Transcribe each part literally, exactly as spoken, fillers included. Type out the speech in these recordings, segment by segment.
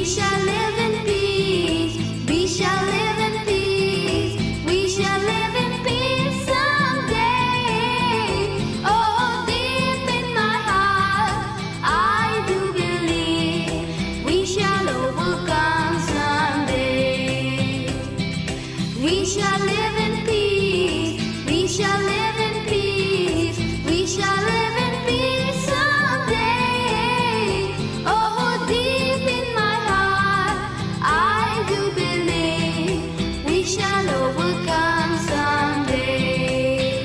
shall live in peace. We shall live in peace. We shall live in peace someday. Oh, deep in my heart, I do believe we shall overcome someday. We shall live in peace. We shall live in peace. We shall live in peace someday. Oh, deep in my heart, I do believe we shall overcome someday.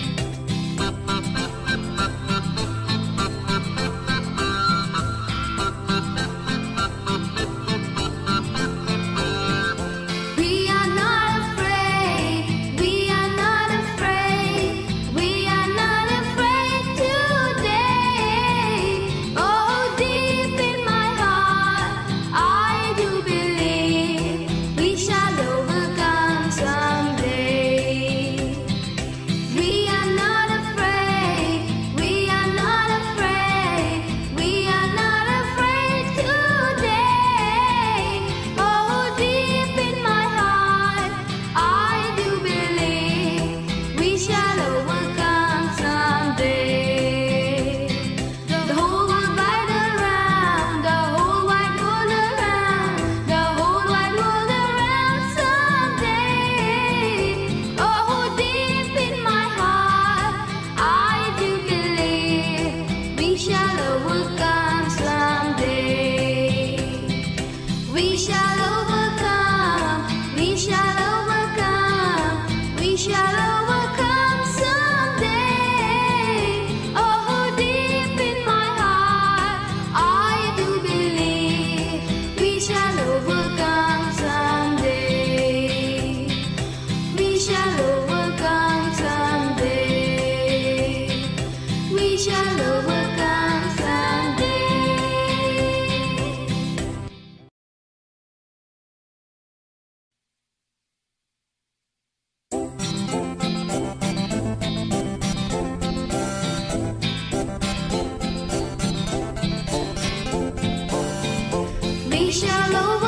We are not afraid. We are not afraid. We are not afraid today. Oh, deep in my heart, I do believe we shall overcome someday. We are not afraid. We are not afraid. We are not afraid today. Oh, deep in my heart, I do believe we shall overcome someday. The whole world right around, the whole wide world around, the whole wide world around someday. Oh, deep in my heart, I do believe we shall overcome someday. We shall overcome, we shall overcome, we shall overcome someday. Oh, deep in my heart, I do believe we shall overcome someday. We shall overcome someday. We shall overcome someday. We shall overcome.